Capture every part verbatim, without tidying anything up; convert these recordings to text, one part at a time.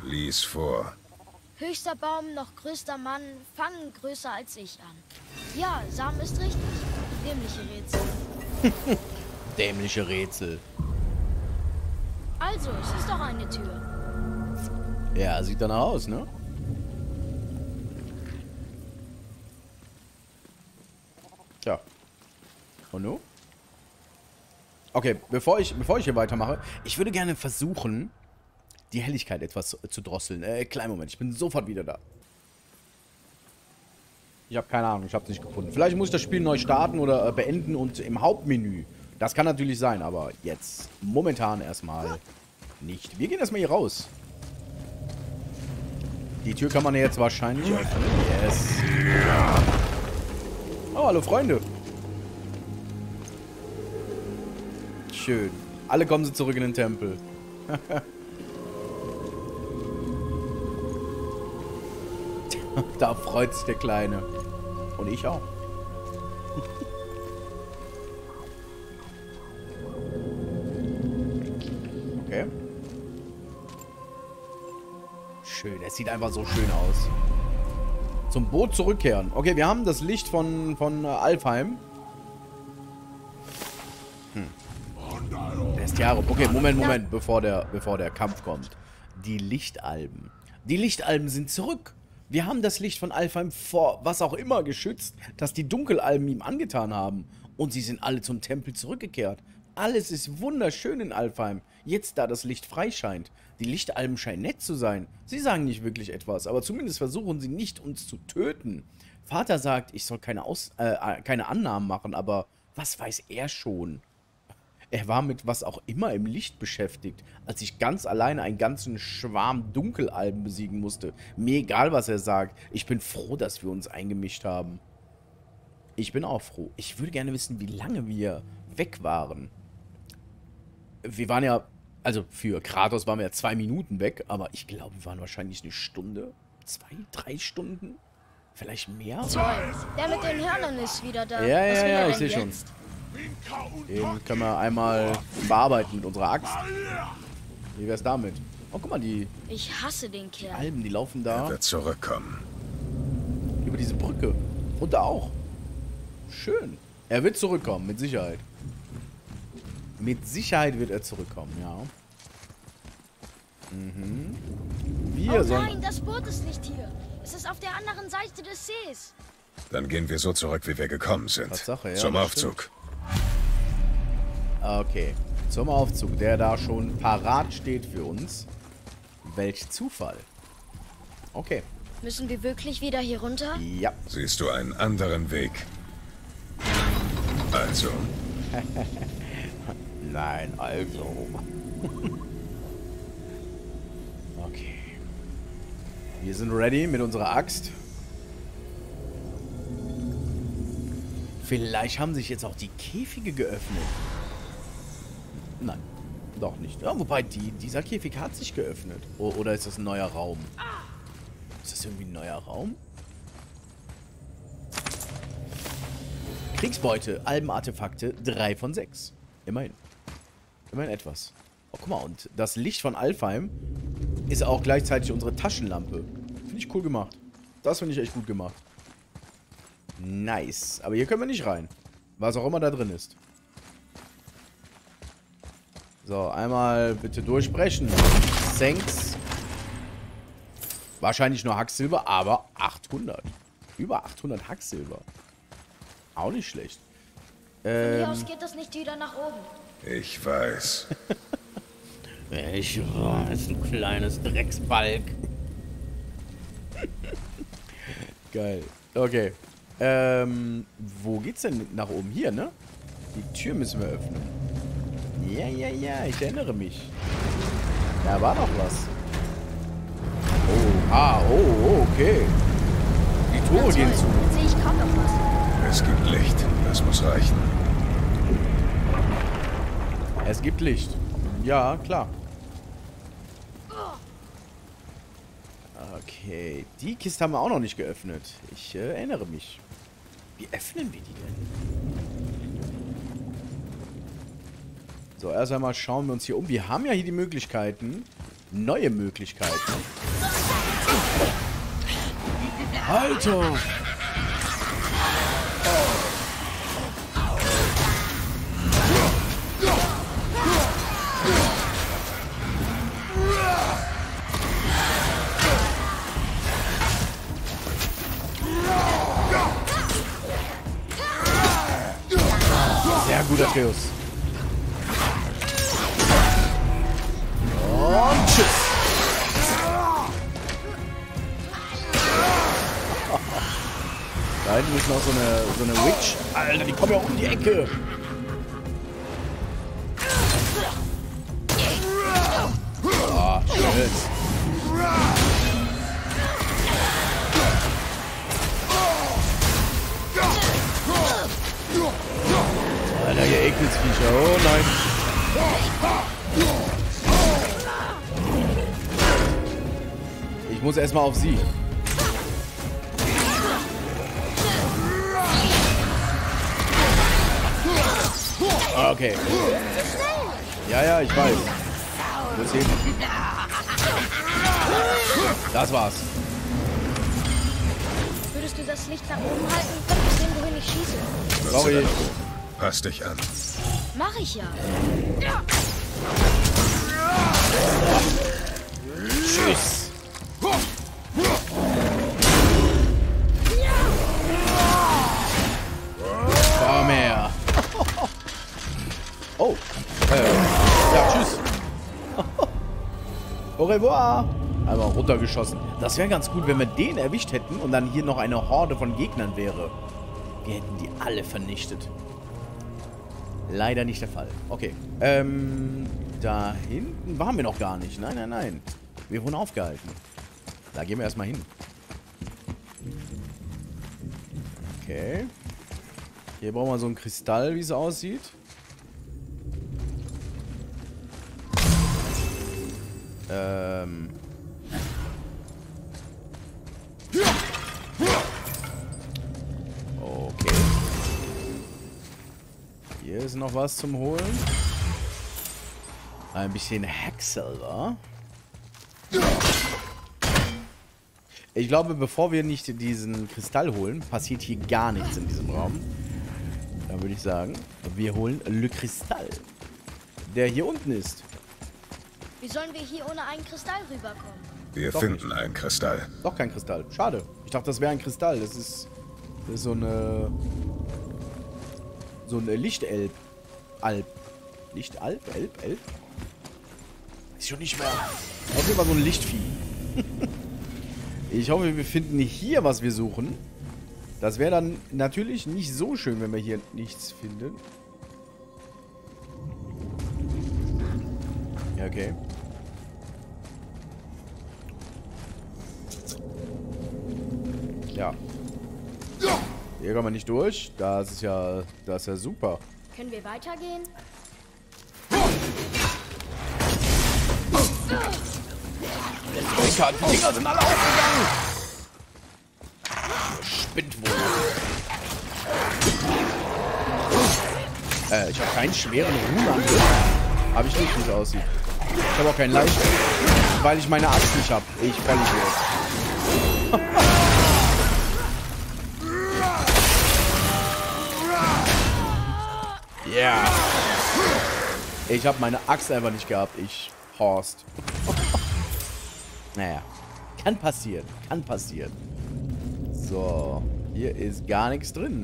Lies vor. Höchster Baum, noch größter Mann, fangen größer als ich an. Ja, Sam ist richtig. Dämliche Rätsel. Dämliche Rätsel. Also, es ist doch eine Tür. Ja, sieht danach aus, ne? Tja. Und nun? Okay, bevor ich, bevor ich hier weitermache, ich würde gerne versuchen, die Helligkeit etwas zu drosseln. Äh, kleinen Moment, ich bin sofort wieder da. Ich habe keine Ahnung, ich habe es nicht gefunden. Vielleicht muss ich das Spiel neu starten oder äh, beenden und im Hauptmenü. Das kann natürlich sein, aber jetzt momentan erstmal nicht. Wir gehen erstmal hier raus. Die Tür kann man ja jetzt wahrscheinlich öffnen. Yes. Oh, hallo Freunde. Schön. Alle kommen sie zurück in den Tempel. Da freut sich der Kleine. Und ich auch. Okay. Schön. Es sieht einfach so schön aus. Zum Boot zurückkehren. Okay, wir haben das Licht von, von äh, Alfheim. Hm. Bestiarium. Okay, Moment, Moment, bevor der, bevor der Kampf kommt. Die Lichtalben. Die Lichtalben sind zurück. Wir haben das Licht von Alfheim vor was auch immer geschützt, das die Dunkelalben ihm angetan haben. Und sie sind alle zum Tempel zurückgekehrt. Alles ist wunderschön in Alfheim. Jetzt, da das Licht frei scheint. Die Lichtalben scheinen nett zu sein. Sie sagen nicht wirklich etwas, aber zumindest versuchen sie nicht, uns zu töten. Vater sagt, ich soll keine, Aus äh, keine Annahmen machen, aber was weiß er schon? Er war mit was auch immer im Licht beschäftigt, als ich ganz alleine einen ganzen Schwarm Dunkelalben besiegen musste. Mir egal, was er sagt. Ich bin froh, dass wir uns eingemischt haben. Ich bin auch froh. Ich würde gerne wissen, wie lange wir weg waren. Wir waren ja, also für Kratos waren wir ja zwei Minuten weg, aber ich glaube, wir waren wahrscheinlich eine Stunde, zwei, drei Stunden, vielleicht mehr. Toll, der mit den Hörnern ist wieder da. Ja, Was ja, will ja, er ich denn sehe schon. jetzt? Den können wir einmal bearbeiten mit unserer Axt. Wie wär's damit? Oh, guck mal, die, Ich hasse den die Kerl. Alben, die laufen Er da wird zurückkommen. über diese Brücke. Und da auch. Schön. Er wird zurückkommen, mit Sicherheit. Mit Sicherheit wird er zurückkommen, ja. Mhm. Wir Oh sollen... nein, das Boot ist nicht hier. Es ist auf der anderen Seite des Sees. Dann gehen wir so zurück, wie wir gekommen sind. Tatsache, ja, Zum das Aufzug. Okay, zum Aufzug, der da schon parat steht für uns. Welch Zufall. Okay, Müssen wir wirklich wieder hier runter? ja. Siehst du einen anderen Weg? Also, Nein, also. Okay. Wir sind ready mit unserer Axt. Vielleicht haben sich jetzt auch die Käfige geöffnet. Nein, doch nicht. Ja, wobei, die, dieser Käfig hat sich geöffnet. O- oder ist das ein neuer Raum? Ist das irgendwie ein neuer Raum? Kriegsbeute, Albenartefakte, drei von sechs. Immerhin. Immerhin etwas. Oh, guck mal, und das Licht von Alfheim ist auch gleichzeitig unsere Taschenlampe. Finde ich cool gemacht. Das finde ich echt gut gemacht. Nice. Aber hier können wir nicht rein. Was auch immer da drin ist. So, einmal bitte durchbrechen. Thanks. Wahrscheinlich nur Hacksilber, aber achthundert. Über achthundert Hacksilber. Auch nicht schlecht. Von hier Ähm, aus geht das nicht wieder nach oben. ich weiß. ich weiß, ein kleines Drecksbalg. Geil. Okay. Ähm, wo geht's denn nach oben? Hier, ne? Die Tür müssen wir öffnen. Ja, ja, ja, ich erinnere mich. Da war noch was. Oh, ah, oh, okay. Die Tore Na gehen toll, zu. jetzt sehe ich kaum noch was. Es gibt Licht. Das muss reichen. Es gibt Licht. Ja, klar. Okay, die Kiste haben wir auch noch nicht geöffnet. Ich äh, erinnere mich. Wie öffnen wir die denn? So, erst einmal schauen wir uns hier um. Wir haben ja hier die Möglichkeiten, neue Möglichkeiten. Alter! Sehr gut, Atreus. Und tschüss. Da hinten ist noch so eine, so eine Witch. Alter, die kommen ja um die Ecke. Oh, shit. Alter, ihr Ekelsviecher. Oh nein. Ich muss erstmal auf sie. Okay. Ja, ja, ich weiß. Muss hin. Das war's. Würdest du das Licht nach oben halten? Ich kann nicht sehen, wohin ich schieße. Sorry. Pass dich an. Mach ich ja. Tschüss. Komm her. Oh. Äh, ja, tschüss. Au revoir. Einmal runtergeschossen. Das wäre ganz gut, wenn wir den erwischt hätten und dann hier noch eine Horde von Gegnern wäre. Wir hätten die alle vernichtet. Leider nicht der Fall. Okay. Ähm, da hinten waren wir noch gar nicht. Nein, nein, nein. Wir wurden aufgehalten. Da gehen wir erstmal hin. Okay. Hier brauchen wir so einen Kristall, wie es aussieht. Ähm. Okay. Hier ist noch was zum Holen. Ein bisschen Hacksilver. Ich glaube, bevor wir nicht diesen Kristall holen, passiert hier gar nichts in diesem Raum. Dann würde ich sagen, wir holen Le Kristall, der hier unten ist. Wie sollen wir hier ohne einen Kristall rüberkommen? Wir Doch finden nicht. einen Kristall. Doch kein Kristall. Schade. Ich dachte, das wäre ein Kristall. Das ist, das ist so eine... So eine Lichtelb. Alp. Lichtalp? Elb? Elb? Weiß ich schon nicht mehr. Auf jeden Fall so ein Lichtvieh. Ich hoffe, wir finden hier, was wir suchen. Das wäre dann natürlich nicht so schön, wenn wir hier nichts finden. Ja, okay. Ja. Hier kommen wir nicht durch. Das ist ja, das ist ja super. Können wir weitergehen? Die Dinger sind alle aufgegangen. Spinnt wohl. Äh, ich habe keinen schweren Runenangriff. Habe ich nicht, wie es aussieht. Ich habe auch keinen leichten. Weil ich meine Axt nicht habe. Ich falle hier. Ja. Yeah. Ich habe meine Axt einfach nicht gehabt. Ich Horst. Naja. Kann passieren. Kann passieren. So. Hier ist gar nichts drin.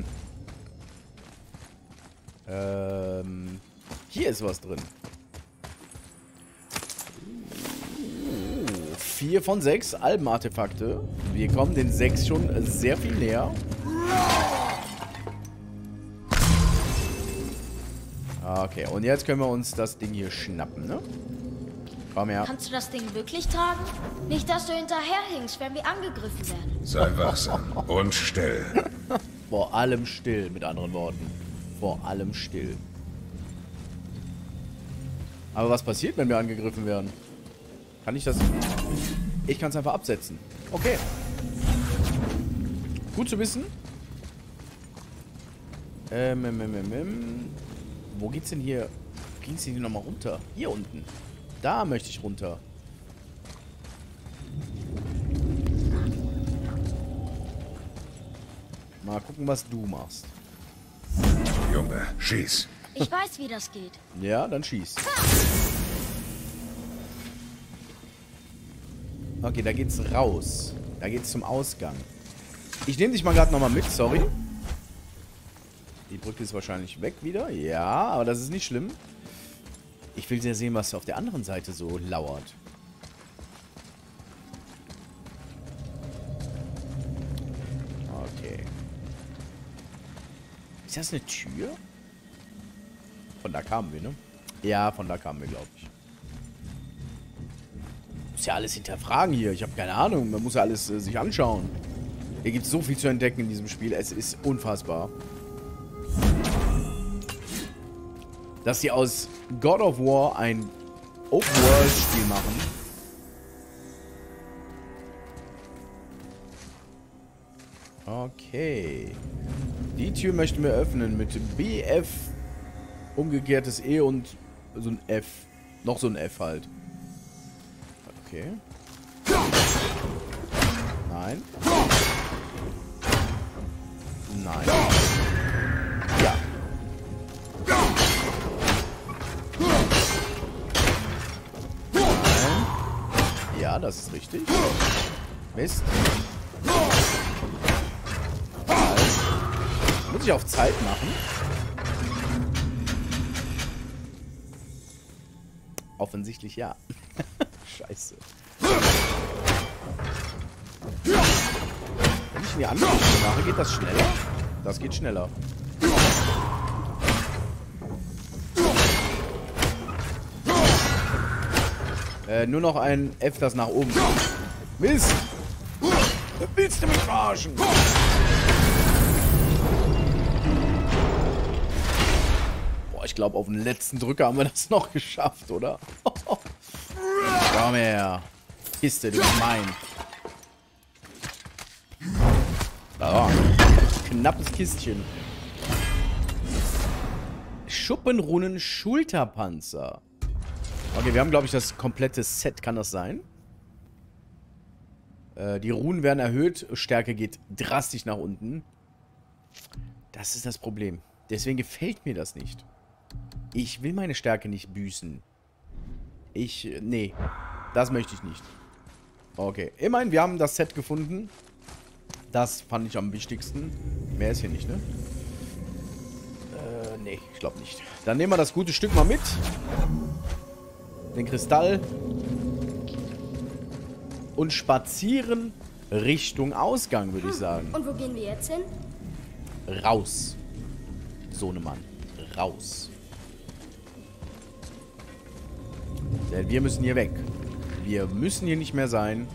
Ähm. Hier ist was drin. Uh, vier von sechs Albenartefakte. Wir kommen den sechs schon sehr viel näher. Okay, und jetzt können wir uns das Ding hier schnappen, ne? Komm her. Kannst du das Ding wirklich tragen? Nicht, dass du hinterherhinkst, wenn wir angegriffen werden. Sei wachsam und still. Vor allem still, mit anderen Worten. Vor allem still. Aber was passiert, wenn wir angegriffen werden? Kann ich das... Ich kann es einfach absetzen. Okay. Gut zu wissen. Ähm, ähm, ähm, ähm. Wo geht's denn hier? Ging's denn hier nochmal runter? Hier unten. Da möchte ich runter. Mal gucken, was du machst. Junge, schieß. Ich weiß, wie das geht. Ja, dann schieß. Okay, da geht's raus. Da geht's zum Ausgang. Ich nehme dich mal gerade nochmal mit, sorry. Die Brücke ist wahrscheinlich weg wieder. Ja, aber das ist nicht schlimm. Ich will sehr sehen, was auf der anderen Seite so lauert. Okay. Ist das eine Tür? Von da kamen wir, ne? Ja, von da kamen wir, glaube ich. Muss ja alles hinterfragen hier. Ich habe keine Ahnung. Man muss ja alles äh, sich anschauen. Hier gibt es so viel zu entdecken in diesem Spiel. Es ist unfassbar. Dass sie aus God of War ein Open-World-Spiel machen. Okay. Die Tür möchten wir öffnen mit B F, umgekehrtes E und so ein F. Noch so ein F halt. Okay. Nein. Nein. Ja. Nein. Ja, das ist richtig. Mist. Muss ich auf Zeit machen? Offensichtlich ja. Scheiße. Wenn ich in die andere Richtung mache, geht das schneller? Das geht schneller. Äh, nur noch ein F, das nach oben geht. Mist! Willst du mich verarschen? Boah, ich glaube, auf den letzten Drücker haben wir das noch geschafft, oder? Komm her. Kiste, du bist mein. Oh, knappes Kistchen. Schuppenrunnen Schulterpanzer. Okay, wir haben, glaube ich, das komplette Set. Kann das sein? Äh, die Runen werden erhöht. Stärke geht drastisch nach unten. Das ist das Problem. Deswegen gefällt mir das nicht. Ich will meine Stärke nicht büßen. Ich, nee. Das möchte ich nicht. Okay. Immerhin, wir haben das Set gefunden. Das fand ich am wichtigsten. Mehr ist hier nicht, ne? Äh, nee, ich glaube nicht. Dann nehmen wir das gute Stück mal mit. Den Kristall. Und spazieren Richtung Ausgang, würde ich sagen. Und wo gehen wir jetzt hin? Raus. Sohnemann. Raus. Denn wir müssen hier weg. Wir müssen hier nicht mehr sein.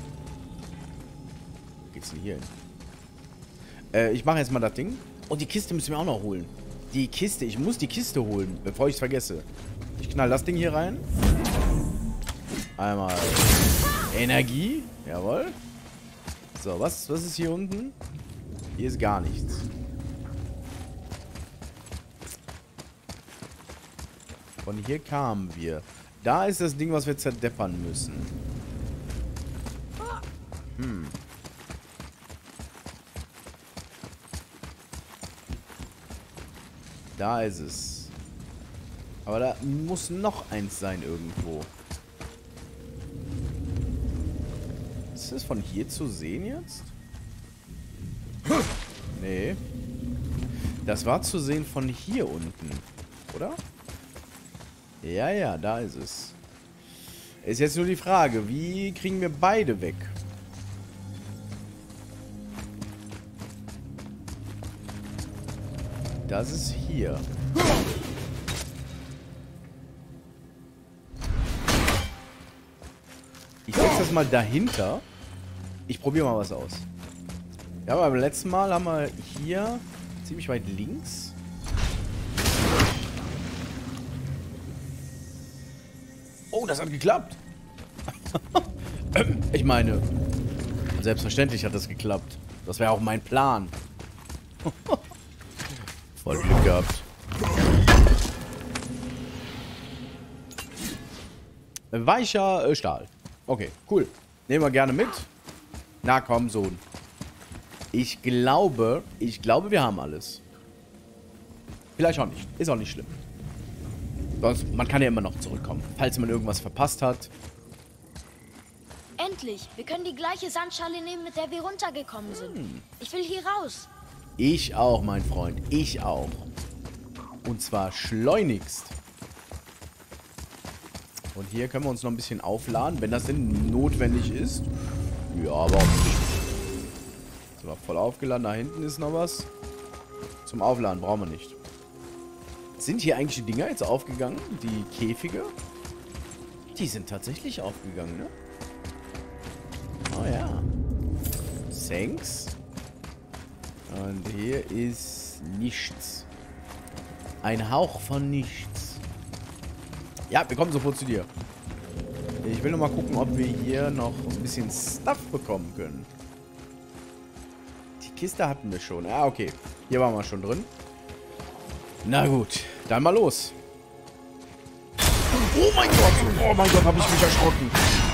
Wo geht's denn hier hin? Äh, ich mache jetzt mal das Ding. Und die Kiste müssen wir auch noch holen. Die Kiste. Ich muss die Kiste holen, bevor ich es vergesse. Ich knall das Ding hier rein. Einmal Energie. Jawohl. So, was, was ist hier unten? Hier ist gar nichts. Von hier kamen wir. Da ist das Ding, was wir zerdeppern müssen. Hm. Da ist es. Aber da muss noch eins sein irgendwo. Ist das von hier zu sehen jetzt? Nee. Das war zu sehen von hier unten. Oder? Ja, ja, da ist es. Ist jetzt nur die Frage, wie kriegen wir beide weg? Das ist hier. Ich setze das mal dahinter. Ich probiere mal was aus. Ja, beim letzten Mal haben wir hier ziemlich weit links. Oh, das hat geklappt. Ich meine, selbstverständlich hat das geklappt. Das wäre auch mein Plan. Voll Glück gehabt. Weicher äh, Stahl. Okay, cool. Nehmen wir gerne mit. Na komm, Sohn. Ich glaube, ich glaube, wir haben alles. Vielleicht auch nicht. Ist auch nicht schlimm. Sonst, man kann ja immer noch zurückkommen, falls man irgendwas verpasst hat. Endlich! Wir können die gleiche Sandschale nehmen, mit der wir runtergekommen sind. Hm. Ich will hier raus. Ich auch, mein Freund. Ich auch. Und zwar schleunigst. Und hier können wir uns noch ein bisschen aufladen, wenn das denn notwendig ist. Ja, aber auch nicht. So, voll aufgeladen. Da hinten ist noch was. Zum Aufladen brauchen wir nicht. Sind hier eigentlich die Dinger jetzt aufgegangen? Die Käfige? Die sind tatsächlich aufgegangen, ne? Oh ja. Thanks. Und hier ist nichts. Ein Hauch von nichts. Ja, wir kommen sofort zu dir. Ich will noch mal gucken, ob wir hier noch ein bisschen Stuff bekommen können. Die Kiste hatten wir schon. Ah, okay. Hier waren wir schon drin. Na gut, dann mal los. Oh mein Gott, oh mein Gott, habe ich mich erschrocken.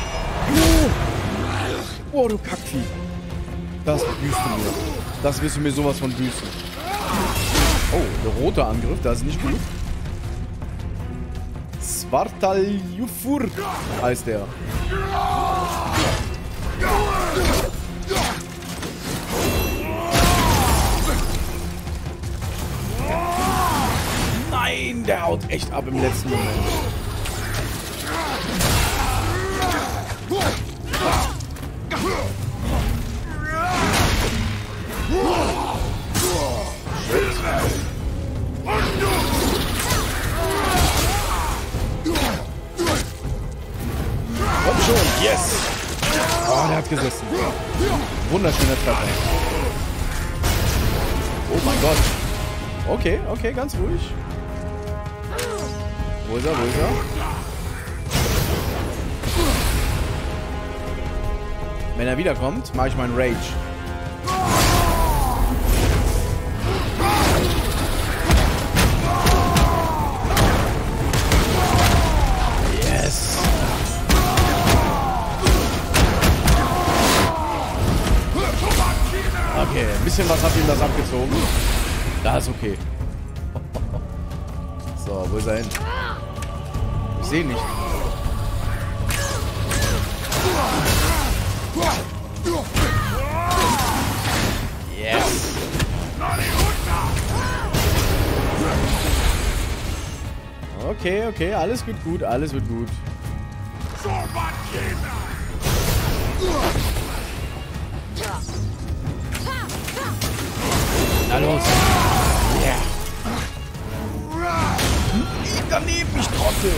Oh, oh du Kackvieh. Das büßt du mir. Das wirst du mir sowas von büßen. Oh, der rote Angriff, das ist nicht gut. Svartaljufur heißt der. Nein, der haut echt ab im letzten Moment. Komm schon, yes! Oh, der hat gesessen. Wunderschöner Treffer. Oh mein Gott. Okay, okay, ganz ruhig. Wo ist er, wo ist er? Wenn er wiederkommt, mache ich meinen Rage. Yes! Okay, ein bisschen was hat ihm das abgezogen. Da ist okay. So, wo ist er hin? Ich sehe ihn nicht. Yes. Okay, okay, alles wird gut, alles wird gut. Na los. Yeah. Daneben, ich trottel.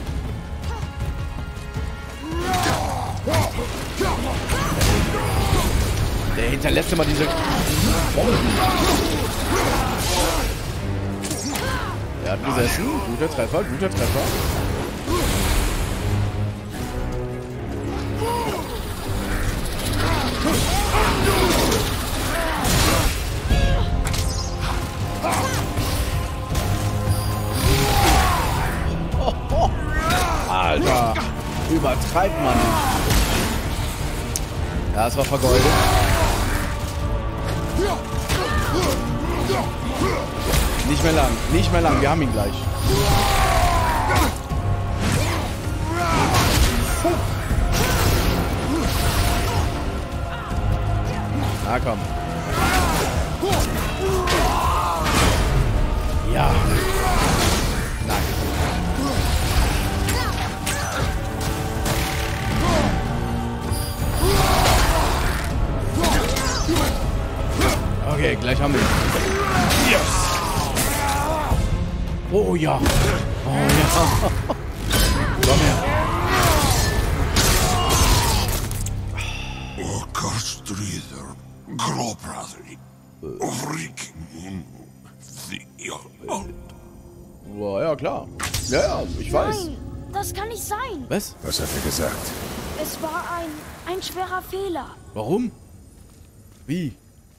Der hinterlässt immer diese Bomben. Er hat gesessen. Guter Treffer, guter Treffer. Oh, oh. Alter, übertreibt man nicht. Ja, es war vergeudet. Nicht mehr lang, nicht mehr lang, wir haben ihn gleich. Na komm. Ja. Nein. Okay, gleich haben wir ihn. Yes. Oh ja. Oh ja. Komm her. Orkestrider, Grobrathri, Vriking, Oh, ja, klar. Ja, ja, ich weiß. Nein, das kann nicht sein. Was? Was hat er gesagt? Es war ein, ein schwerer Fehler. Warum? Wie?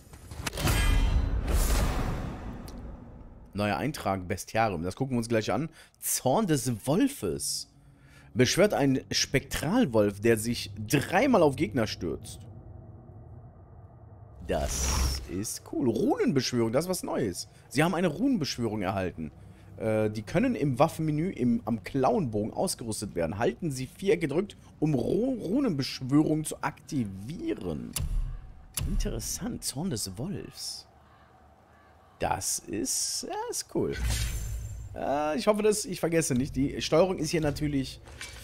Neuer Eintrag, Bestiarium. Das gucken wir uns gleich an. Zorn des Wolfes. Beschwört ein Spektralwolf, der sich dreimal auf Gegner stürzt. Das ist cool. Runenbeschwörung, das ist was Neues. Sie haben eine Runenbeschwörung erhalten. Äh, die können im Waffenmenü im, am Klauenbogen ausgerüstet werden. Halten Sie vier gedrückt, um Ru Runenbeschwörung zu aktivieren. Interessant. Zorn des Wolfs. Das ist, ja, ist cool. Äh, ich hoffe, dass ich vergesse nicht. Die Steuerung ist hier natürlich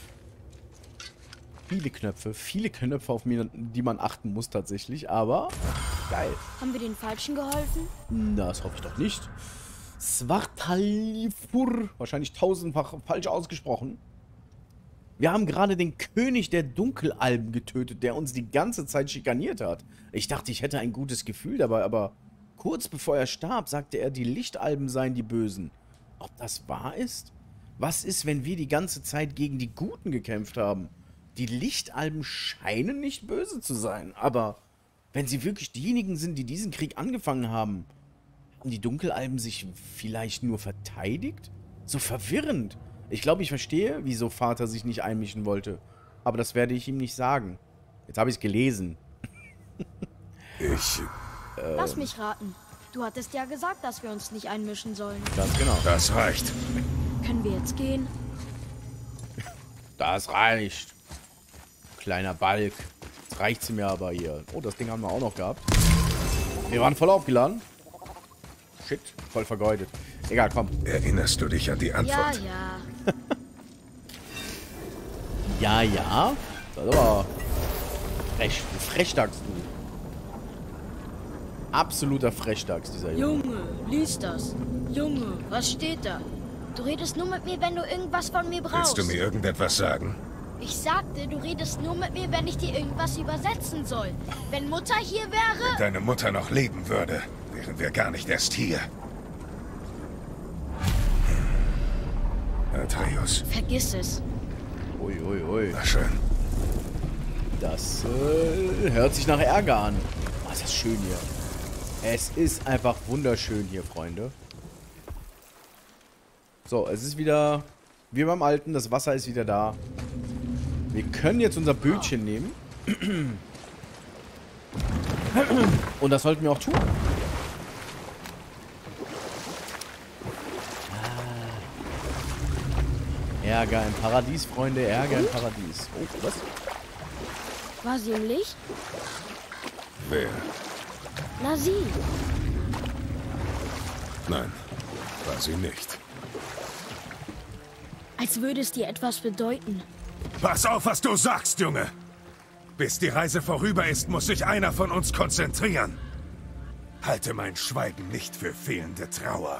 viele Knöpfe. Viele Knöpfe, auf die man achten muss tatsächlich. Aber geil. Haben wir den Falschen geholfen? Na, das hoffe ich doch nicht. Svartalfur. Wahrscheinlich tausendfach falsch ausgesprochen. Wir haben gerade den König der Dunkelalben getötet, der uns die ganze Zeit schikaniert hat. Ich dachte, ich hätte ein gutes Gefühl dabei, aber kurz bevor er starb, sagte er, die Lichtalben seien die Bösen. Ob das wahr ist? Was ist, wenn wir die ganze Zeit gegen die Guten gekämpft haben? Die Lichtalben scheinen nicht böse zu sein, aber wenn sie wirklich diejenigen sind, die diesen Krieg angefangen haben, haben die Dunkelalben sich vielleicht nur verteidigt? So verwirrend. Ich glaube, ich verstehe, wieso Vater sich nicht einmischen wollte. Aber das werde ich ihm nicht sagen. Jetzt habe ich es gelesen. Ich... Ähm. Lass mich raten. Du hattest ja gesagt, dass wir uns nicht einmischen sollen. Ganz genau. Das reicht. Können wir jetzt gehen? Das reicht. Kleiner Balk. Jetzt reicht sie mir aber hier. Oh, das Ding haben wir auch noch gehabt. Wir waren voll aufgeladen. Shit, voll vergeudet. Egal, komm. Erinnerst du dich an die Antwort? Ja, Ja, ja. ja. Das ist aber frech. Frechdachs, du. Absoluter Frechdachs, dieser Junge. Junge, lies das. Junge, was steht da? Du redest nur mit mir, wenn du irgendwas von mir brauchst. Willst du mir irgendetwas sagen? Ich sagte, du redest nur mit mir, wenn ich dir irgendwas übersetzen soll. Wenn Mutter hier wäre... Wenn deine Mutter noch leben würde, wären wir gar nicht erst hier. Atreus. Vergiss es. Ui, ui, ui. Na schön. Das äh, hört sich nach Ärger an. Oh, ist das schön hier. Es ist einfach wunderschön hier, Freunde. So, es ist wieder wie beim Alten. Das Wasser ist wieder da. Wir können jetzt unser Bötchen nehmen. Und das sollten wir auch tun. Ärger im Paradies, Freunde. Ärger im Paradies. Oh, was? War sie im Licht? Wer? Na, sie. Nein, war sie nicht. Als würde es dir etwas bedeuten. Pass auf, was du sagst, Junge! Bis die Reise vorüber ist, muss sich einer von uns konzentrieren. Halte mein Schweigen nicht für fehlende Trauer.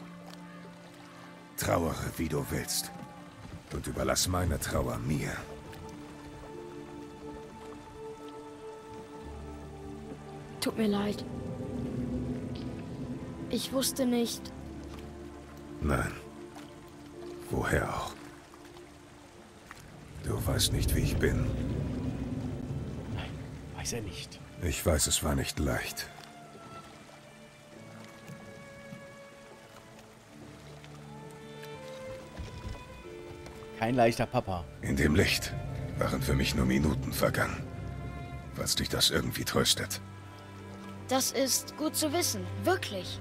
Trauere, wie du willst. Und überlass meine Trauer mir. Tut mir leid. Ich wusste nicht. Nein. Woher auch? Du weißt nicht, wie ich bin. Nein, weiß er nicht. Ich weiß, es war nicht leicht. Kein leichter Papa. In dem Licht waren für mich nur Minuten vergangen. Falls dich das irgendwie tröstet. Das ist gut zu wissen. Wirklich.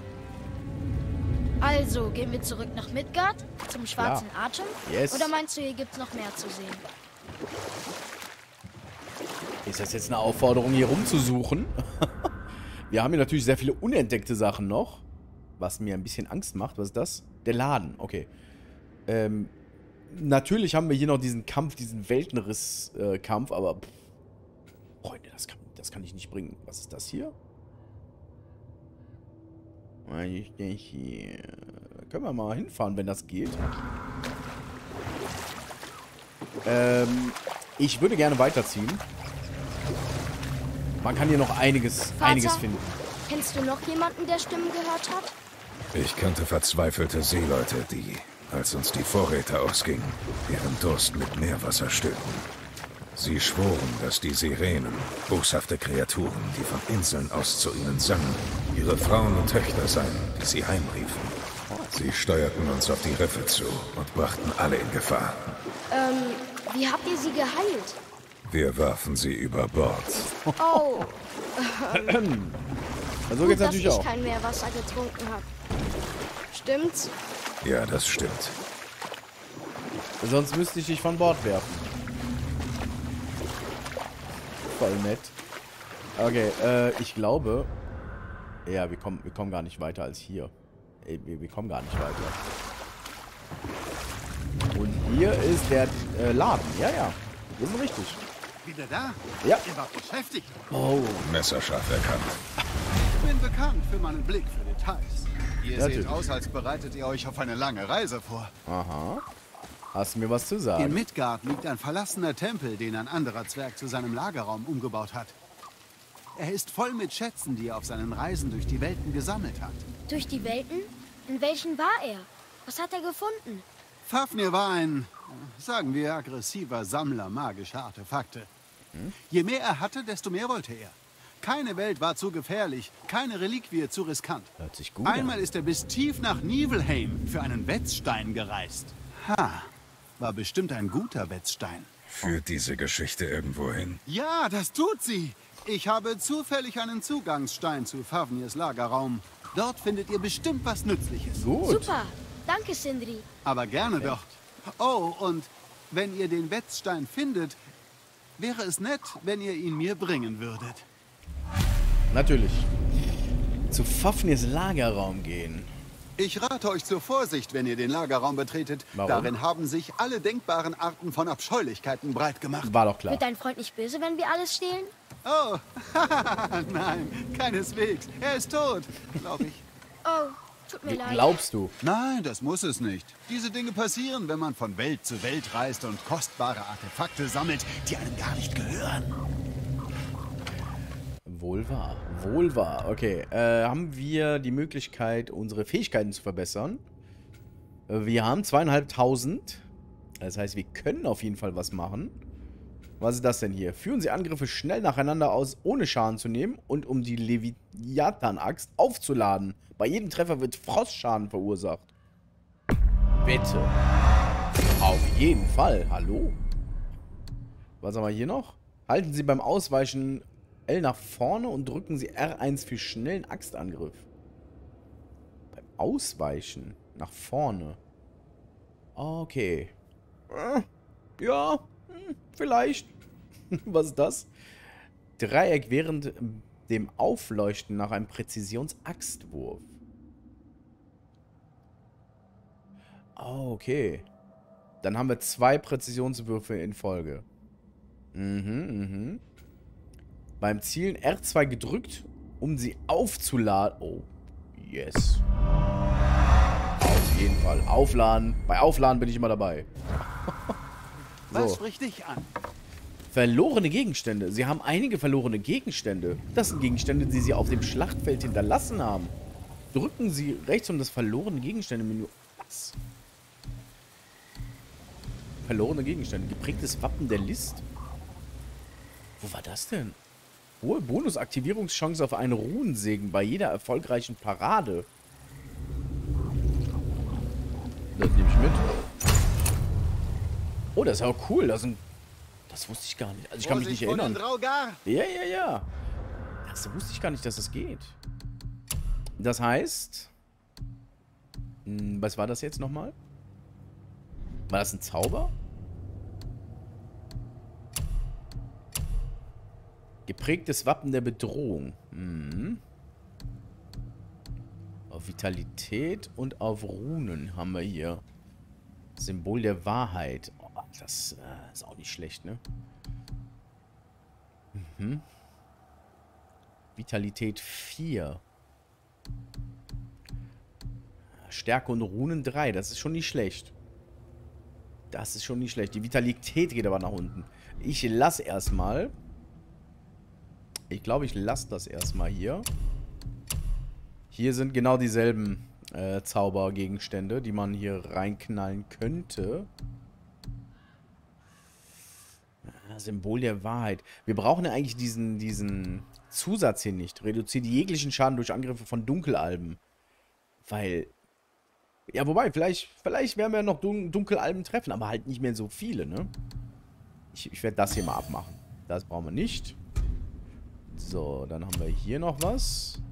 Also, gehen wir zurück nach Midgard? Zum schwarzen Klar. Atem? Yes. Oder meinst du, hier gibt's noch mehr zu sehen? Ist das jetzt eine Aufforderung, hier rumzusuchen? Wir haben hier natürlich sehr viele unentdeckte Sachen noch. Was mir ein bisschen Angst macht. Was ist das? Der Laden. Okay. Ähm, natürlich haben wir hier noch diesen Kampf, diesen Weltenriss-Kampf, aber... Pff, Freunde, das kann, das kann ich nicht bringen. Was ist das hier? Ich denke hier... Da können wir mal hinfahren, wenn das geht. Ähm, ich würde gerne weiterziehen. Man kann hier noch einiges, Vater, einiges finden. Kennst du noch jemanden, der Stimmen gehört hat? Ich kannte verzweifelte Seeleute, die, als uns die Vorräte ausgingen, ihren Durst mit Meerwasser stillten. Sie schworen, dass die Sirenen, boshafte Kreaturen, die von Inseln aus zu ihnen sangen, ihre Frauen und Töchter seien, die sie heimriefen. Sie steuerten uns auf die Riffe zu und brachten alle in Gefahr. Ähm, wie habt ihr sie geheilt? Wir warfen sie über Bord. Oh, Also gut, geht's dass natürlich ich auch. kein Meerwasser getrunken habe. Stimmt's? Ja, das stimmt. Sonst müsste ich dich von Bord werfen. Voll nett. Okay, äh, ich glaube... Ja, wir kommen, wir kommen gar nicht weiter als hier. Ey, wir, wir kommen gar nicht weiter. Und hier ist der äh, Laden. Ja, ja. Wir sind richtig. Wieder da? Ja. Ihr wart beschäftigt. Oh. Messerscharf erkannt. Ich bin bekannt für meinen Blick für Details. Ihr Natürlich. seht aus, als bereitet ihr euch auf eine lange Reise vor. Aha. Hast du mir was zu sagen? In Midgard liegt ein verlassener Tempel, den ein anderer Zwerg zu seinem Lagerraum umgebaut hat. Er ist voll mit Schätzen, die er auf seinen Reisen durch die Welten gesammelt hat. Durch die Welten? In welchen war er? Was hat er gefunden? Fafnir war ein, sagen wir, aggressiver Sammler magischer Artefakte. Je mehr er hatte, desto mehr wollte er. Keine Welt war zu gefährlich, keine Reliquie zu riskant. Hört sich gut Einmal an. ist er bis tief nach Nibelheim für einen Wetzstein gereist. Ha, war bestimmt ein guter Wetzstein. Führt diese Geschichte irgendwo hin? Ja, das tut sie. Ich habe zufällig einen Zugangsstein zu Fafnirs Lagerraum. Dort findet ihr bestimmt was Nützliches. Gut. Super. Danke, Sindri. Aber gerne doch. Oh, und wenn ihr den Wetzstein findet, wäre es nett, wenn ihr ihn mir bringen würdet. Natürlich. Zu Fafnirs Lagerraum gehen. Ich rate euch zur Vorsicht, wenn ihr den Lagerraum betretet. Warum? Darin haben sich alle denkbaren Arten von Abscheulichkeiten breit gemacht. War doch klar. Wird dein Freund nicht böse, wenn wir alles stehlen? Oh, nein, keineswegs. Er ist tot, glaube ich. Oh, tut mir leid. Glaubst du? Nein, das muss es nicht. Diese Dinge passieren, wenn man von Welt zu Welt reist und kostbare Artefakte sammelt, die einem gar nicht gehören. Wohl wahr. Wohl wahr. Okay. Äh, haben wir die Möglichkeit, unsere Fähigkeiten zu verbessern? Äh, wir haben zweieinhalbtausend. Das heißt, wir können auf jeden Fall was machen. Was ist das denn hier? Führen Sie Angriffe schnell nacheinander aus, ohne Schaden zu nehmen und um die Leviathan-Axt aufzuladen. Bei jedem Treffer wird Frostschaden verursacht. Bitte. Auf jeden Fall. Hallo? Was haben wir hier noch? Halten Sie beim Ausweichen L nach vorne und drücken Sie R eins für schnellen Axtangriff. Beim Ausweichen nach vorne. Okay. Äh, ja, hm, vielleicht. Was ist das? Dreieck während dem Aufleuchten nach einem Präzisions-Axtwurf. Oh, okay. Dann haben wir zwei Präzisionswürfe in Folge. Mhm, mhm. Beim Zielen R zwei gedrückt, um sie aufzuladen. Oh, yes. Auf jeden Fall. Aufladen. Bei Aufladen bin ich immer dabei. Was So. spricht dich an? Verlorene Gegenstände. Sie haben einige verlorene Gegenstände. Das sind Gegenstände, die Sie auf dem Schlachtfeld hinterlassen haben. Drücken Sie rechts um das verlorene Gegenstände-Menü. Was? Verlorene Gegenstände. Geprägtes Wappen der List. Wo war das denn? Hohe Bonusaktivierungschance auf einen Runensegen bei jeder erfolgreichen Parade. Das nehme ich mit. Oh, das ist auch cool. Das, sind, das wusste ich gar nicht. Also ich kann mich nicht Vorsicht vor erinnern. den Draugar. Ja, ja, ja. Das wusste ich gar nicht, dass das geht. Das heißt... Hm, was war das jetzt nochmal? War das ein Zauber? Geprägtes Wappen der Bedrohung. Mhm. Auf Vitalität und auf Runen haben wir hier. Symbol der Wahrheit. Oh, das äh, ist auch nicht schlecht, ne? Mhm. Vitalität vier. Stärke und Runen drei. Das ist schon nicht schlecht. Das ist schon nicht schlecht. Die Vitalität geht aber nach unten. Ich lasse erstmal. Ich glaube, ich lasse das erstmal hier. Hier sind genau dieselben äh, Zaubergegenstände, die man hier reinknallen könnte. Ja, Symbol der Wahrheit. Wir brauchen ja eigentlich diesen, diesen Zusatz hier nicht. Reduziert jeglichen Schaden durch Angriffe von Dunkelalben. Weil... Ja, wobei, vielleicht, vielleicht werden wir noch Dun Dunkelalben treffen, aber halt nicht mehr so viele, ne? Ich, ich werde das hier mal abmachen. Das brauchen wir nicht. So, dann haben wir hier noch was.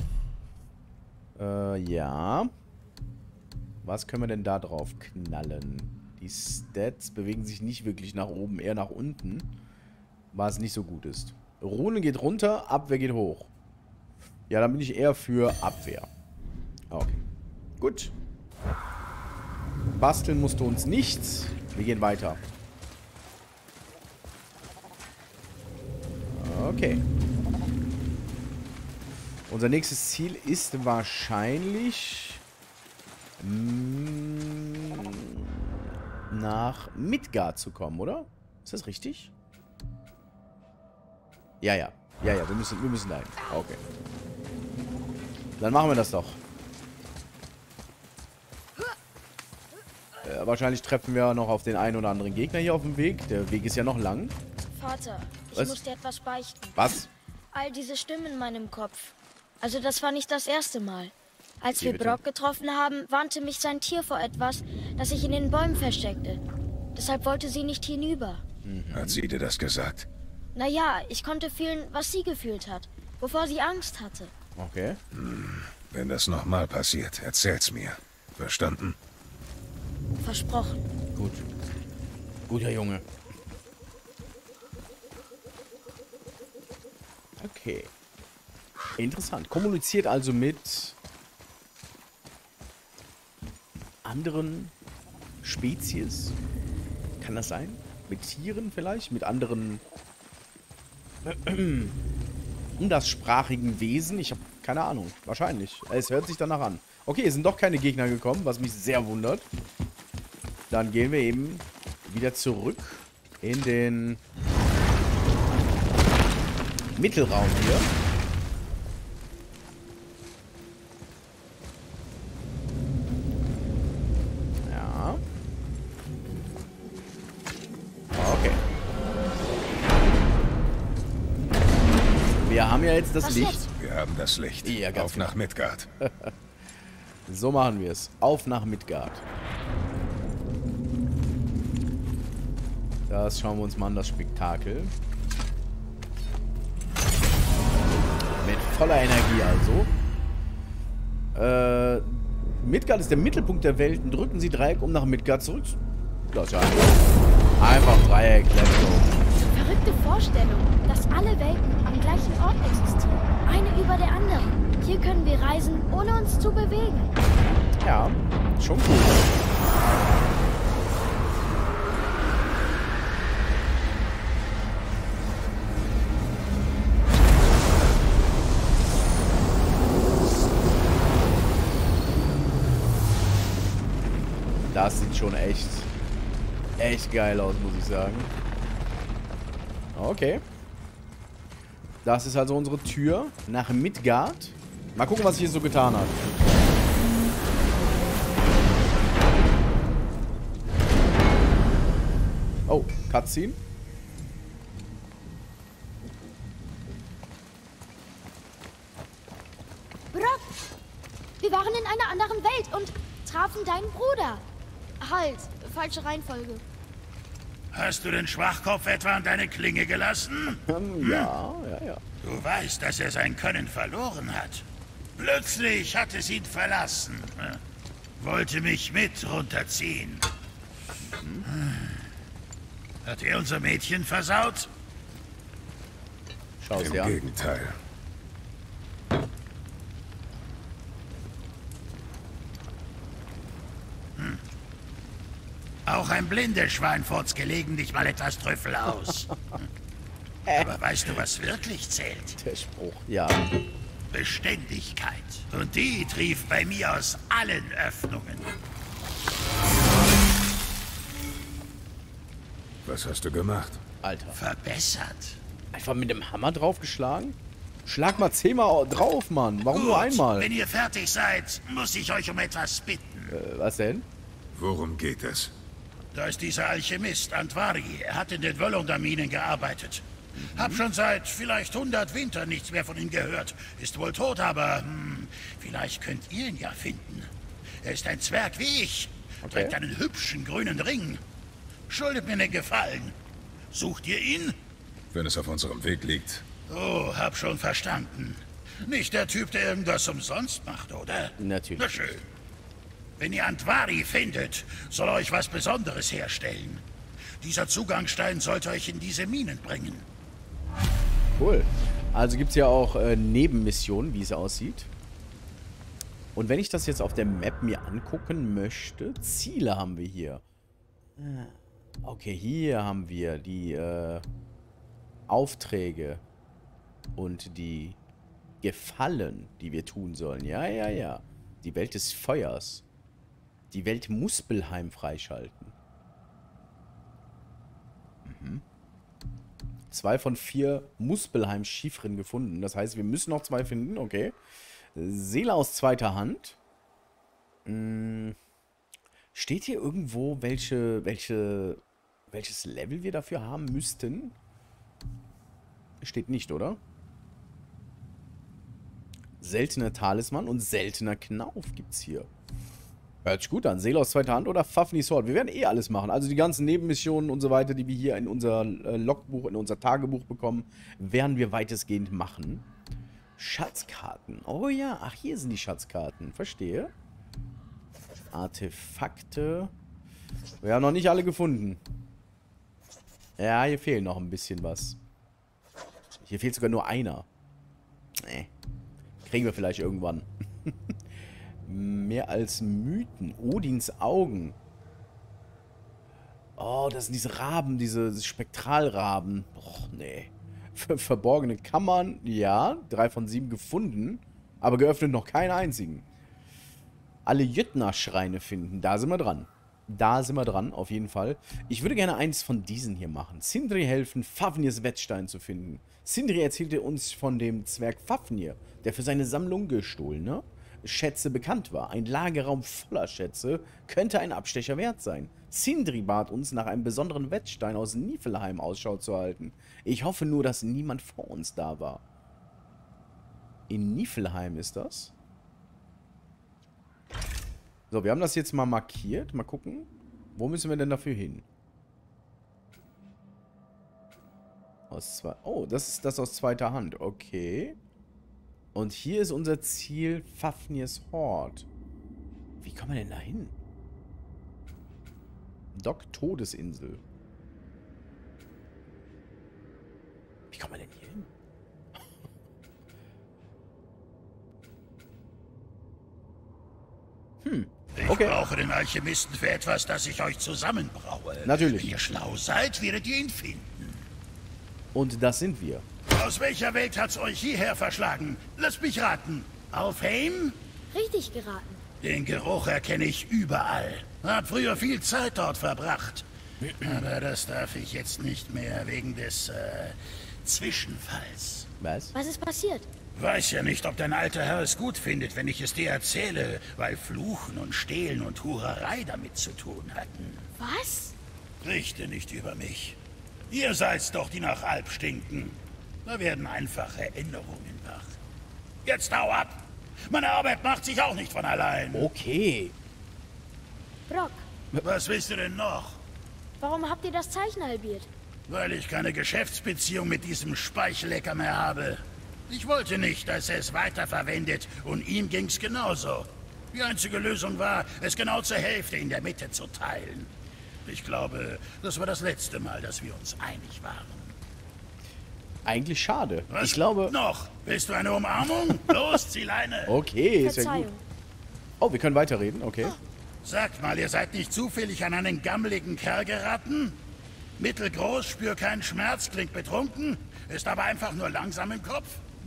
Äh, ja. Was können wir denn da drauf knallen? Die Stats bewegen sich nicht wirklich nach oben, eher nach unten. Was nicht so gut ist. Rune geht runter, Abwehr geht hoch. Ja, dann bin ich eher für Abwehr. Okay. Gut. Basteln musst du uns nichts. Wir gehen weiter. Okay. Unser nächstes Ziel ist wahrscheinlich mh, nach Midgard zu kommen, oder? Ist das richtig? Ja, ja. Ja, ja, wir müssen, wir müssen dahin. Okay. Dann machen wir das doch. Äh, wahrscheinlich treffen wir noch auf den einen oder anderen Gegner hier auf dem Weg. Der Weg ist ja noch lang. Vater, ich Was? muss dir etwas beichten. Was? All diese Stimmen in meinem Kopf. Also das war nicht das erste Mal. Als Wie wir bitte? Brock getroffen haben, warnte mich sein Tier vor etwas, das sich in den Bäumen versteckte. Deshalb wollte sie nicht hinüber. Hat sie dir das gesagt? Naja, ich konnte fühlen, was sie gefühlt hat, wovor sie Angst hatte. Okay. Wenn das nochmal passiert, erzähl's mir. Verstanden? Versprochen. Gut. Guter Junge. Okay. Interessant. Kommuniziert also mit anderen Spezies. Kann das sein? Mit Tieren vielleicht? Mit anderen anderssprachigen Wesen? Ich habe keine Ahnung. Wahrscheinlich. Es hört sich danach an. Okay, es sind doch keine Gegner gekommen, was mich sehr wundert. Dann gehen wir eben wieder zurück in den Mittelraum hier. Ja. Okay. Wir haben ja jetzt das Was Licht. jetzt? Wir haben das Licht. Ja, ganz Auf nach Midgard. So machen wir es. Auf nach Midgard. Das schauen wir uns mal an, das Spektakel. Mit voller Energie also. Äh, Midgard ist der Mittelpunkt der Welt. Drücken Sie Dreieck, um nach Midgard zurück. Das ist ja einfach. Einfach Dreieck, let's go. Verrückte Vorstellung, dass alle Welten am gleichen Ort existieren. Eine über der anderen. Hier können wir reisen, ohne uns zu bewegen. Ja, schon cool. Das sieht schon echt, echt geil aus, muss ich sagen. Okay. Das ist also unsere Tür nach Midgard. Mal gucken, was sich hier so getan hat. Oh, Cutscene. Brock, wir waren in einer anderen Welt und trafen deinen Bruder. Halt, falsche Reihenfolge. Hast du den Schwachkopf etwa an deine Klinge gelassen? Ähm, ja, ja, ja. Du weißt, dass er sein Können verloren hat. Plötzlich hat es ihn verlassen. Wollte mich mit runterziehen. Hat er unser Mädchen versaut? Schau es Im dir an. Gegenteil. Auch ein blindes Schwein furzt gelegentlich mal etwas Trüffel aus. Aber weißt du, was wirklich zählt? Der Spruch, ja. Beständigkeit. Und die trieft bei mir aus allen Öffnungen. Was hast du gemacht? Alter. Verbessert. Einfach mit dem Hammer draufgeschlagen? Schlag mal zehnmal drauf, Mann. Warum nur Gut, einmal? wenn ihr fertig seid, muss ich euch um etwas bitten. Äh, was denn? Worum geht es? Da ist dieser Alchemist, Antvari. Er hat in den Völunderminen gearbeitet. Hab schon seit vielleicht hundert Wintern nichts mehr von ihm gehört. Ist wohl tot, aber hm, vielleicht könnt ihr ihn ja finden. Er ist ein Zwerg wie ich. Okay. Trägt einen hübschen grünen Ring. Schuldet mir einen Gefallen. Sucht ihr ihn? wenn es auf unserem Weg liegt. Oh, hab schon verstanden. Nicht der Typ, der irgendwas umsonst macht, oder? Natürlich. Na schön. Wenn ihr Andvari findet, soll er euch was Besonderes herstellen. Dieser Zugangsstein sollte euch in diese Minen bringen. Cool. Also gibt es ja auch äh, Nebenmissionen, wie es aussieht. Und wenn ich das jetzt auf der Map mir angucken möchte, Ziele haben wir hier. Okay, hier haben wir die äh, Aufträge und die Gefallen, die wir tun sollen. Ja, ja, ja. Die Welt des Feuers. Die Welt Muspelheim freischalten. Mhm. Zwei von vier Muspelheim-Chiffren gefunden. Das heißt, wir müssen noch zwei finden. Okay. Seele aus zweiter Hand. Hm. Steht hier irgendwo, welche, welche, welches Level wir dafür haben müssten? Steht nicht, oder? Seltener Talisman und seltener Knauf gibt's hier. Hört sich gut an. Seele aus zweiter Hand oder Fafnir Sword. Wir werden eh alles machen. Also die ganzen Nebenmissionen und so weiter, die wir hier in unser äh, Logbuch, in unser Tagebuch bekommen, werden wir weitestgehend machen. Schatzkarten. Oh ja, ach, hier sind die Schatzkarten. Verstehe. Artefakte. Wir haben noch nicht alle gefunden. Ja, hier fehlt noch ein bisschen was. Hier fehlt sogar nur einer. Nee. Kriegen wir vielleicht irgendwann. Mehr als Mythen. Odins Augen. Oh, das sind diese Raben, diese Spektralraben. Och, nee. Ver verborgene Kammern, ja. Drei von sieben gefunden. Aber geöffnet noch keinen einzigen. Alle Jüttner-Schreine finden. Da sind wir dran. Da sind wir dran, auf jeden Fall. Ich würde gerne eins von diesen hier machen. Sindri helfen, Fafnirs Wettstein zu finden. Sindri erzählte uns von dem Zwerg Fafnir, der für seine Sammlung gestohlene Schätze bekannt war. Ein Lagerraum voller Schätze könnte ein Abstecher wert sein. Sindri bat uns, nach einem besonderen Wettstein aus Niflheim Ausschau zu halten. Ich hoffe nur, dass niemand vor uns da war. In Niflheim ist das? So, wir haben das jetzt mal markiert. Mal gucken. Wo müssen wir denn dafür hin? Aus zwei. Oh, das ist das aus zweiter Hand. Okay. Und hier ist unser Ziel Fafnirs Hort. Wie kommen wir denn da hin? Dock Todesinsel. Wie kommen wir denn hier hin? Hm. Okay. Ich brauche den Alchemisten für etwas, das ich euch zusammenbraue. Natürlich. Wenn ihr schlau seid, werdet ihr ihn finden. Und das sind wir. Aus welcher Welt hat's euch hierher verschlagen? Lasst mich raten. Alfheim? Richtig geraten. Den Geruch erkenne ich überall. Hab früher viel Zeit dort verbracht. Aber das darf ich jetzt nicht mehr wegen des äh, Zwischenfalls. Was? Was ist passiert? Weiß ja nicht, ob dein alter Herr es gut findet, wenn ich es dir erzähle, weil Fluchen und Stehlen und Hurerei damit zu tun hatten. Was? Richte nicht über mich. Ihr seid's doch, die nach Alp stinken. Da werden einfach Erinnerungen wach. Jetzt hau ab! Meine Arbeit macht sich auch nicht von allein. Okay. Brock, Was willst du denn noch? warum habt ihr das Zeichen halbiert? Weil ich keine Geschäftsbeziehung mit diesem Speichelecker mehr habe. Ich wollte nicht, dass er es weiterverwendet und ihm ging's genauso. Die einzige Lösung war, es genau zur Hälfte in der Mitte zu teilen. Ich glaube, das war das letzte Mal, dass wir uns einig waren. Eigentlich schade. Was Ich glaube... noch? Willst du eine Umarmung? Los, zieh Leine! Okay, ist ja gut. Verzeihung. Oh, wir können weiterreden, okay. Sagt mal, ihr seid nicht zufällig an einen gammeligen Kerl geraten? Mittelgroß, spür keinen Schmerz, klingt betrunken, ist aber einfach nur langsam im Kopf.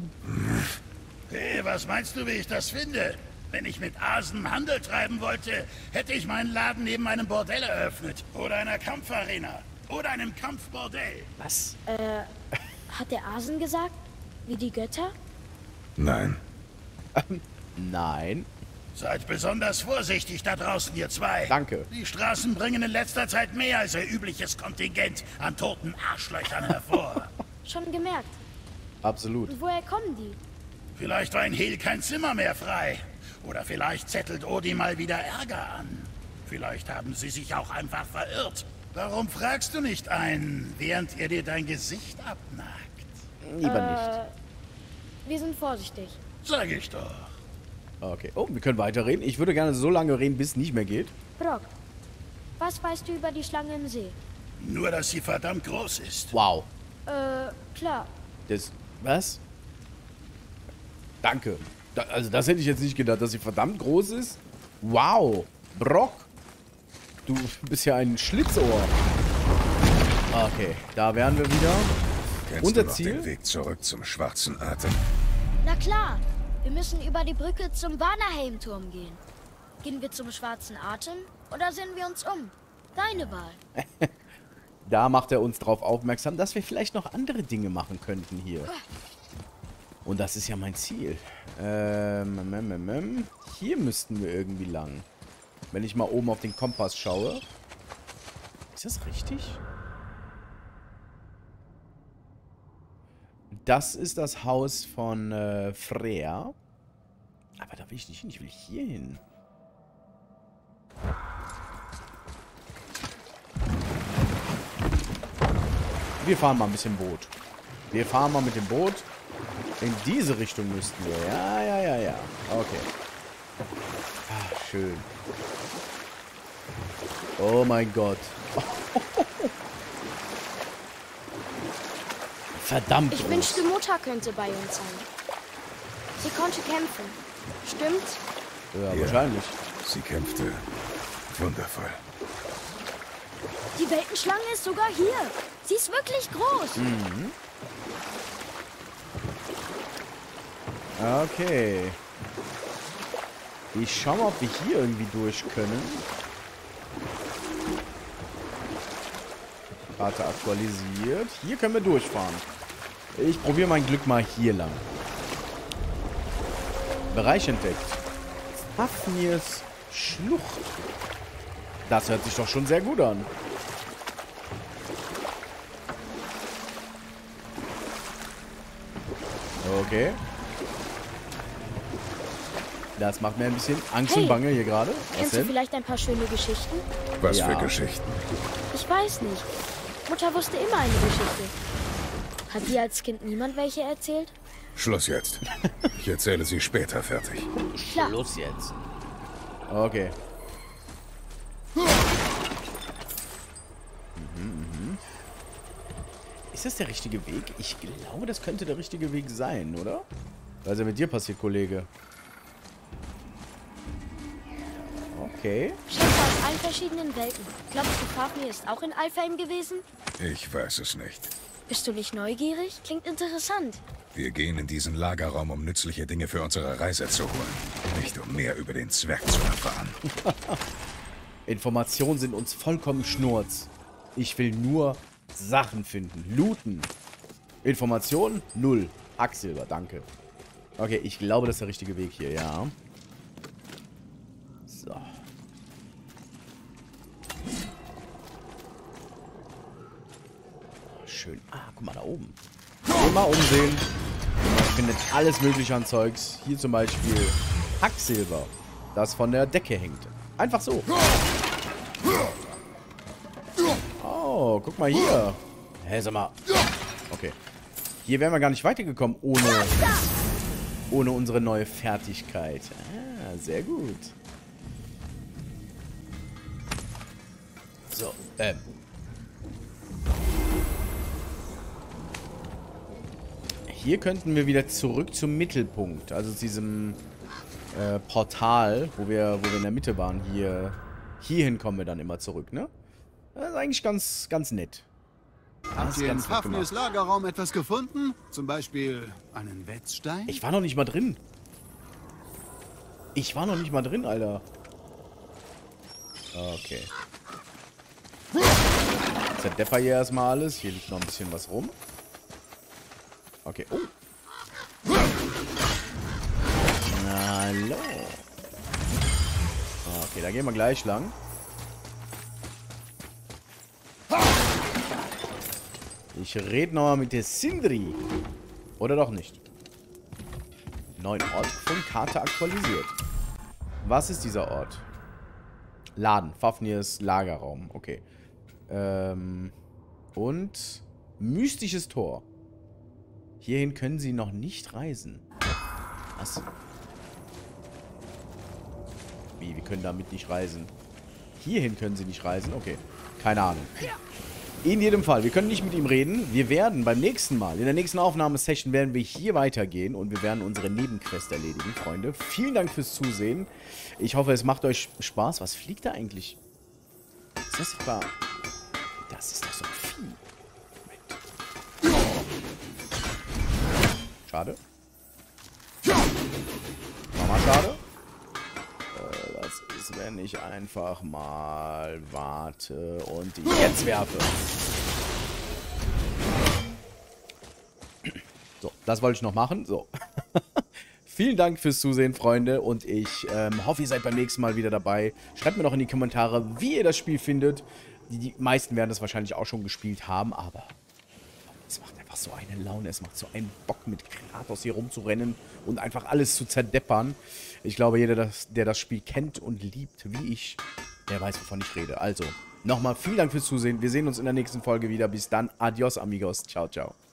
Hey, was meinst du, wie ich das finde? Wenn ich mit Asen Handel treiben wollte, hätte ich meinen Laden neben einem Bordell eröffnet. Oder einer Kampfarena. Oder einem Kampfbordell. Was? Hat der Asen gesagt? Wie die Götter? Nein. Nein. Seid besonders vorsichtig da draußen, ihr zwei. Danke. Die Straßen bringen in letzter Zeit mehr als ihr übliches Kontingent an toten Arschlöchern hervor. Schon gemerkt. Absolut. Und woher kommen die? Vielleicht war in Hel kein Zimmer mehr frei. Oder vielleicht zettelt Odi mal wieder Ärger an. Vielleicht haben sie sich auch einfach verirrt. Warum fragst du nicht einen, während er dir dein Gesicht abnagt? Lieber Äh, wir sind vorsichtig. Sag ich doch. nicht. Okay. Oh, wir können weiterreden. Ich würde gerne so lange reden, bis es nicht mehr geht. Brock, was weißt du über die Schlange im See? Nur, dass sie verdammt groß ist. Wow. Äh, klar. Das. Was? Danke. Da, also, das hätte ich jetzt nicht gedacht, dass sie verdammt groß ist. Wow. Brock. Du bist ja ein Schlitzohr. Okay, da wären wir wieder. Kennst Unser du noch Ziel? den Weg zurück zum schwarzen Atem? Na klar, wir müssen über die Brücke zum Vanaheim-Turm gehen. Gehen wir zum schwarzen Atem oder sehen wir uns um? Deine Wahl. Da macht er uns darauf aufmerksam, dass wir vielleicht noch andere Dinge machen könnten hier. Und das ist ja mein Ziel. Ähm, ähm, ähm, ähm. Hier müssten wir irgendwie lang. Wenn ich mal oben auf den Kompass schaue. Ist das richtig? Das ist das Haus von äh, Freya. Aber da will ich nicht hin. Ich will hier hin. Wir fahren mal ein bisschen Boot. Wir fahren mal mit dem Boot. In diese Richtung müssten wir. Ja, ja, ja, ja. Okay. Ah, schön. Oh mein Gott. Verdammt Ich groß. wünschte, Mutter könnte bei uns sein. Sie konnte kämpfen. Stimmt's? Ja, Ja. wahrscheinlich. Sie kämpfte wundervoll. Die Weltenschlange ist sogar hier. Sie ist wirklich groß. Mhm. Okay. Ich schau mal, ob wir hier irgendwie durch können. Karte aktualisiert. Hier können wir durchfahren. Ich probiere mein Glück mal hier lang. Bereich entdeckt. Fafnirs Schlucht. Das hört sich doch schon sehr gut an. Okay. Das macht mir ein bisschen Angst Hey, und Bange hier gerade. Was Kennst du denn? vielleicht ein paar schöne Geschichten? Was Ja. für Geschichten. Ich weiß nicht. Mutter wusste immer eine Geschichte. Hat dir als Kind niemand welche erzählt? Schluss jetzt. Ich erzähle sie später fertig. Klar. Los jetzt. Okay. Mhm, mhm. Ist das der richtige Weg? Ich glaube, das könnte der richtige Weg sein, oder? Was ist denn mit dir passiert, Kollege? Okay. Schätze aus allen verschiedenen Welten. Glaubst du, Fafnir ist auch in Alfheim gewesen? Ich weiß es nicht. Bist du nicht neugierig? Klingt interessant. Wir gehen in diesen Lagerraum, um nützliche Dinge für unsere Reise zu holen. Nicht um mehr über den Zwerg zu erfahren. Informationen sind uns vollkommen schnurz. Ich will nur Sachen finden. Looten. Informationen? Null. Hacksilber, danke. Okay, ich glaube, das ist der richtige Weg hier, ja. So. Schön. Ah, guck mal da oben. Immer umsehen. Man findet alles mögliche an Zeugs. Hier zum Beispiel Hacksilber, das von der Decke hängt. Einfach so. Oh, guck mal hier. Hä, sag mal. Okay. Hier wären wir gar nicht weitergekommen ohne, ohne unsere neue Fertigkeit. Ah, sehr gut. So, ähm. Hier könnten wir wieder zurück zum Mittelpunkt. Also zu diesem äh, Portal, wo wir, wo wir in der Mitte waren. Hier, hierhin kommen wir dann immer zurück, ne? Das ist eigentlich ganz, ganz nett. Das Habt ist ihr in ganz nett Fafnirs gemacht. Lagerraum etwas gefunden? Zum Beispiel einen Wetzstein? Ich war noch nicht mal drin. Ich war noch nicht mal drin, Alter. Okay. Zerdepper hier erstmal alles. Hier liegt noch ein bisschen was rum. Okay. Oh. Na, hallo. Okay, da gehen wir gleich lang. Ich rede nochmal mit der Sindri. Oder doch nicht. Neuen Ort von Karte aktualisiert. Was ist dieser Ort? Laden. Fafnirs Lagerraum. Okay. Ähm, und mystisches Tor. Hierhin können sie noch nicht reisen. Was? Wie, wir können damit nicht reisen? Hierhin können sie nicht reisen? Okay, keine Ahnung. In jedem Fall, wir können nicht mit ihm reden. Wir werden beim nächsten Mal, in der nächsten Aufnahmesession werden wir hier weitergehen und wir werden unsere Nebenquest erledigen, Freunde. Vielen Dank fürs Zusehen. Ich hoffe, es macht euch Spaß. Was fliegt da eigentlich? Ist das etwa... Das ist doch so ein Vieh. Moment. Schade. Nochmal schade. Äh, was ist, wenn ich einfach mal warte und jetzt werfe? So, das wollte ich noch machen. So. Vielen Dank fürs Zusehen, Freunde. Und ich ähm, hoffe, ihr seid beim nächsten Mal wieder dabei. Schreibt mir doch in die Kommentare, wie ihr das Spiel findet. Die, die meisten werden das wahrscheinlich auch schon gespielt haben, aber es macht einfach so eine Laune. Es macht so einen Bock, mit Kratos hier rumzurennen und einfach alles zu zerdeppern. Ich glaube, jeder, das, der das Spiel kennt und liebt, wie ich, der weiß, wovon ich rede. Also, nochmal vielen Dank fürs Zusehen. Wir sehen uns in der nächsten Folge wieder. Bis dann. Adios, amigos. Ciao, ciao.